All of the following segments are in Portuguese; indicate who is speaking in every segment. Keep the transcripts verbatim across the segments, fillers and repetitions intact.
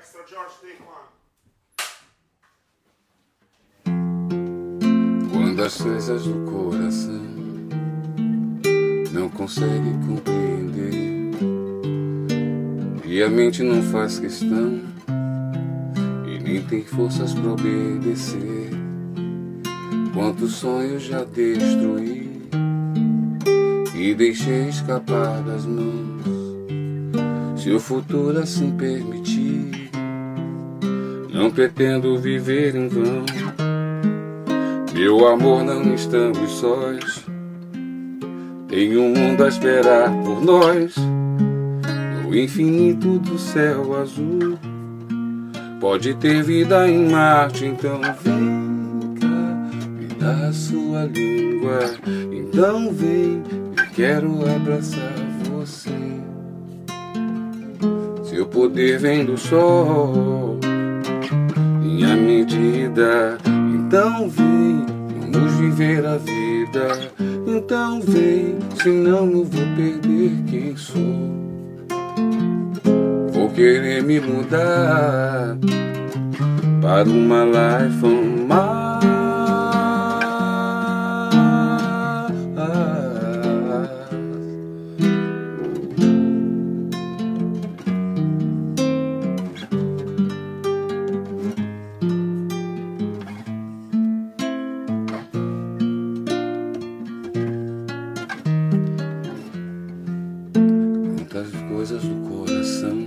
Speaker 1: Extra George, take one.
Speaker 2: Quando as coisas do coração não consegue compreender e a mente não faz questão e nem tem forças pra obedecer, quantos sonhos já destruí e deixei escapar das mãos. Se o futuro assim permitir, não pretendo viver em vão. Meu amor, não estamos sós, tem um mundo a esperar por nós. No infinito do céu azul, pode ter vida em Marte. Então vem cá, me dá a sua língua. Então vem, eu quero abraçar você. Seu poder vem do sol, minha medida. Então vem, vamos viver a vida. Então vem, senão eu vou perder quem sou. Vou querer me mudar para uma life on Mars. Quantas coisas do coração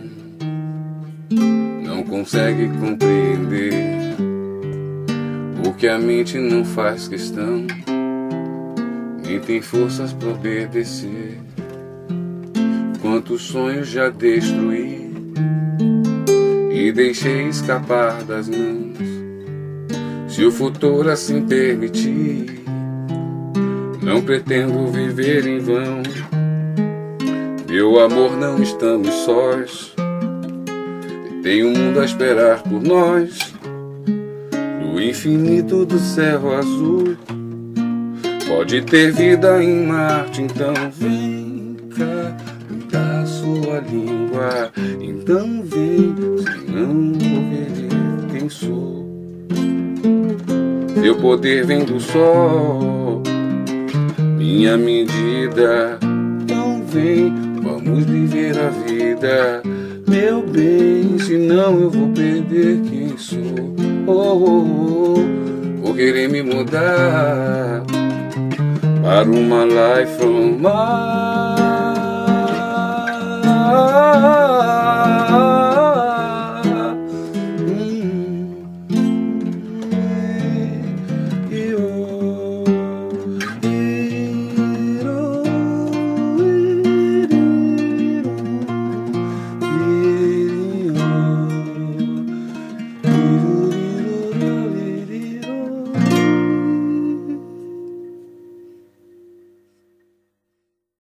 Speaker 2: não consegue compreender, porque a mente não faz questão, nem tem forças pra obedecer. Quantos sonhos já destruí e deixei escapar das mãos. Se o futuro assim permitir, não pretendo viver em vão. Meu amor, não estamos sós, tem um mundo a esperar por nós. No infinito do céu azul, pode ter vida em Marte. Então vem cá, me dá a sua língua. Então vem, senão vou perder quem sou. Seu poder vem do sol, minha medida. Então vem, vamos viver a vida, meu bem, senão eu vou perder quem sou. Oh, oh, oh. Vou querer me mudar para uma life on Mars.